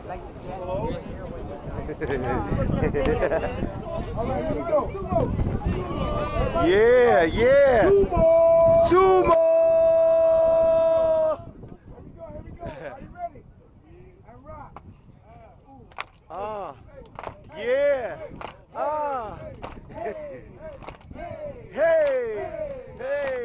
Yeah, yeah. Sumo! Here we go. Are you ready? And rock. Yeah. Hey. Hey.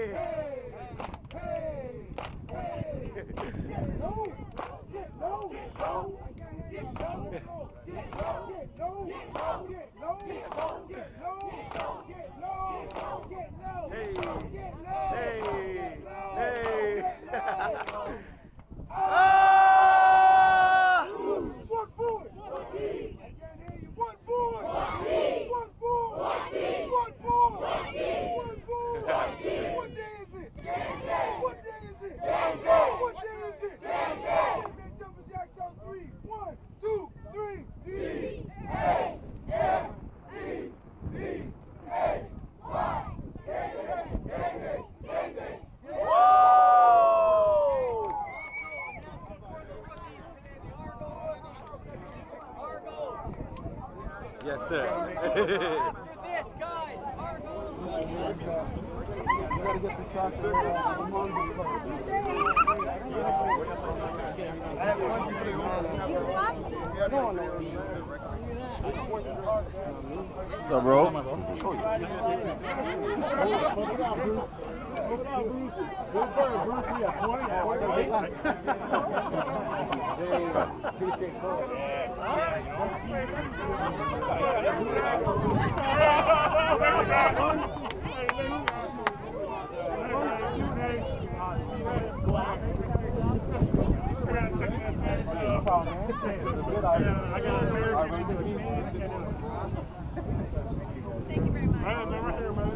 Yes, sir. This guy, Argo. Gotta get the shot there. What's up, bro? Thank you very much.